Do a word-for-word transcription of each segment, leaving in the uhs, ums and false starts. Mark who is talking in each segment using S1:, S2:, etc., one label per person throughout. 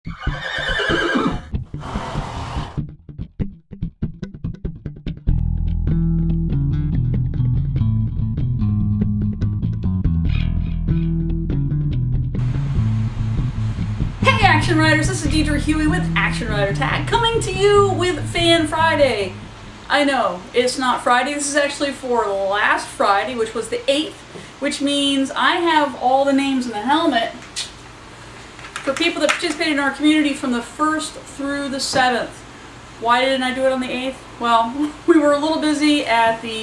S1: Action Riders, this is Deidre Huey with Action Rider Tag, coming to you with Fan Friday. I know, it's not Friday, this is actually for last Friday, which was the eighth, which means I have all the names in the helmet for people that participated in our community from the first through the seventh. Why didn't I do it on the eighth? Well, we were a little busy at the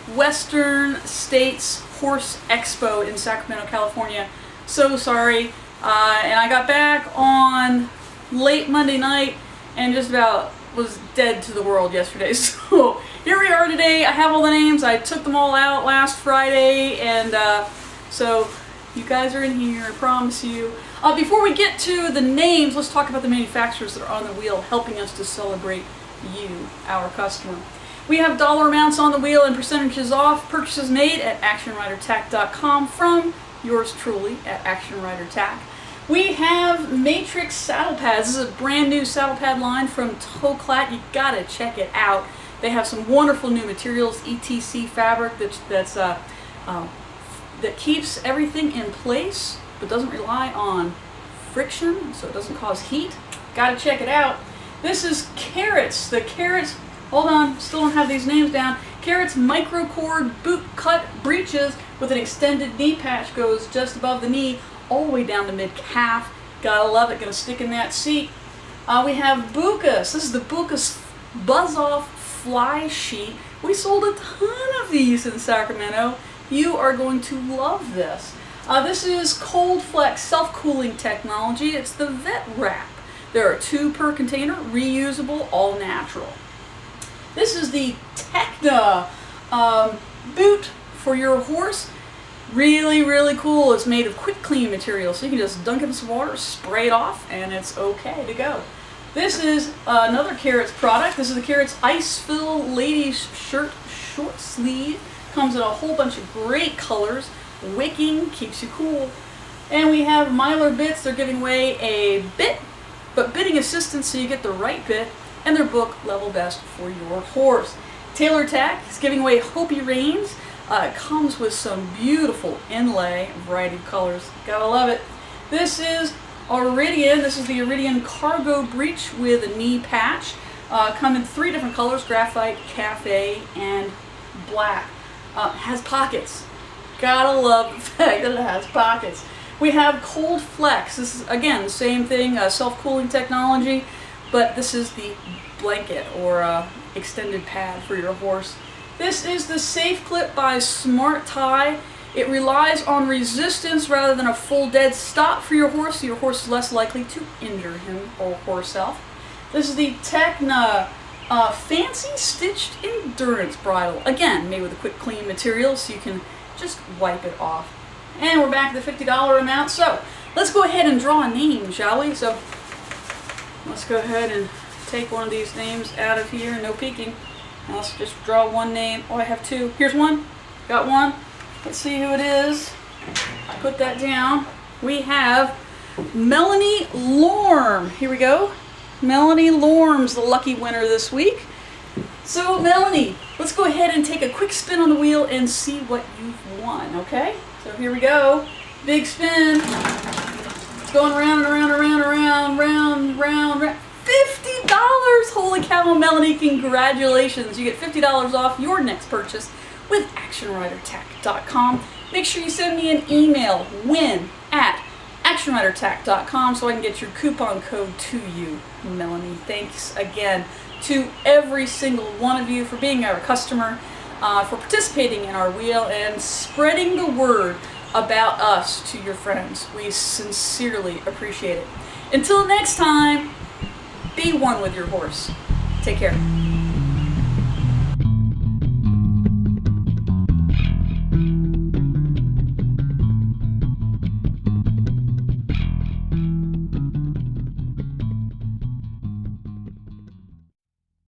S1: Western States Horse Expo in Sacramento, California. So sorry. Uh, and I got back on late Monday night and just about was dead to the world yesterday. So here we are today. I have all the names. I took them all out last Friday, and uh, so you guys are in here, I promise you. Uh, before we get to the names, let's talk about the manufacturers that are on the wheel helping us to celebrate you, our customer. We have dollar amounts on the wheel and percentages off. Purchases made at action rider tack dot com from yours truly at Action Rider Tack. We have Matrix saddle pads. This is a brand new saddle pad line from Toklat. You gotta check it out. They have some wonderful new materials, E T C fabric that's, that's uh, uh, that keeps everything in place but doesn't rely on friction, so it doesn't cause heat. Gotta check it out. This is Carrots. The Carrots, hold on, still don't have these names down. Carrots Microcord boot cut breeches with an extended knee patch, goes just above the knee all the way down to mid-calf. Gotta love it, gonna stick in that seat. Uh, we have Bucas. This is the Bucas Buzz-Off Fly Sheet. We sold a ton of these in Sacramento. You are going to love this. Uh, this is Cold Flex self-cooling technology. It's the Vet Wrap. There are two per container, reusable, all natural. This is the Techna um, boot for your horse. Really, really cool. It's made of quick clean material, so you can just dunk it in some water, spray it off, and it's okay to go. This is uh, another Carrots product. This is the Carrots Ice Fill Ladies Shirt Short Sleeve. Comes in a whole bunch of great colors. Wicking, keeps you cool. And we have Mylar Bits. They're giving away a bit, but bitting assistance so you get the right bit, and their book Level Best for your horse. Taylor Tack is giving away Hopi reins. Uh, it comes with some beautiful inlay, variety of colors. Gotta love it. This is Iridian. This is the Iridian Cargo Breech with a knee patch. Uh, come in three different colors, graphite, cafe, and black. Uh, has pockets. Gotta love the fact that it has pockets. We have Cold Flex. This is, again, the same thing, uh, self-cooling technology, but this is the blanket or uh, extended pad for your horse. This is the Safe Clip by Smart Tie. It relies on resistance rather than a full dead stop for your horse, so your horse is less likely to injure him or herself. This is the Techna uh, Fancy Stitched Endurance Bridle. Again, made with a quick clean material, so you can just wipe it off. And we're back to the fifty dollar amount, so let's go ahead and draw a name, shall we? So let's go ahead and take one of these names out of here, no peeking. Now let's just draw one name. Oh, I have two. Here's one. Got one. Let's see who it is. I put that down. We have Melanie Lorm. Here we go. Melanie Lorm's the lucky winner this week. So Melanie, let's go ahead and take a quick spin on the wheel and see what you've won, okay? So here we go. Big spin. It's going around and around and around and around, round, round, round. fifty dollars! Holy cow, Melanie, congratulations. You get fifty dollars off your next purchase with action rider tack dot com. Make sure you send me an email, win at action rider tack dot com, so I can get your coupon code to you, Melanie. Thanks again to every single one of you for being our customer, uh, for participating in our wheel, and spreading the word about us to your friends. We sincerely appreciate it. Until next time, be one with your horse. Take care.